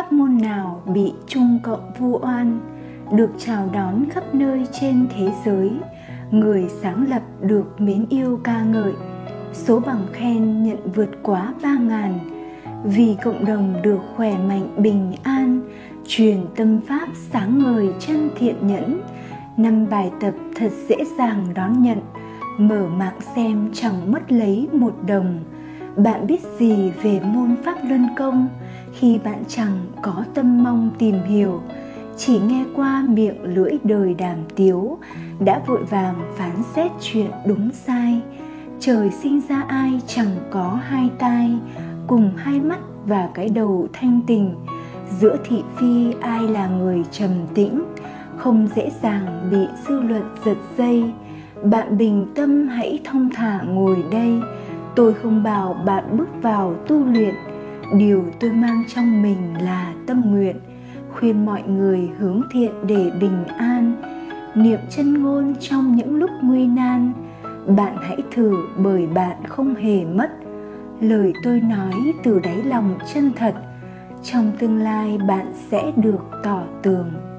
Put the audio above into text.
pháp môn nào bị chung cộng vu oan, được chào đón khắp nơi trên thế giới, người sáng lập được mến yêu ca ngợi, số bằng khen nhận vượt quá 3.000, vì cộng đồng được khỏe mạnh bình an, truyền tâm pháp sáng ngời chân thiện nhẫn. 5 bài tập thật dễ dàng đón nhận, mở mạng xem chẳng mất lấy 1 đồng. Bạn biết gì về môn pháp luân công khi bạn chẳng có tâm mong tìm hiểu, chỉ nghe qua miệng lưỡi đời đàm tiếu, đã vội vàng phán xét chuyện đúng sai. Trời sinh ra ai chẳng có 2 tai, cùng 2 mắt và cái đầu thanh tình. Giữa thị phi ai là người trầm tĩnh, không dễ dàng bị dư luận giật dây. Bạn bình tâm hãy thong thả ngồi đây, tôi không bảo bạn bước vào tu luyện. Điều tôi mang trong mình là tâm nguyện, khuyên mọi người hướng thiện để bình an. Niệm chân ngôn trong những lúc nguy nan, bạn hãy thử bởi bạn không hề mất. Lời tôi nói từ đáy lòng chân thật, trong tương lai bạn sẽ được tỏ tường.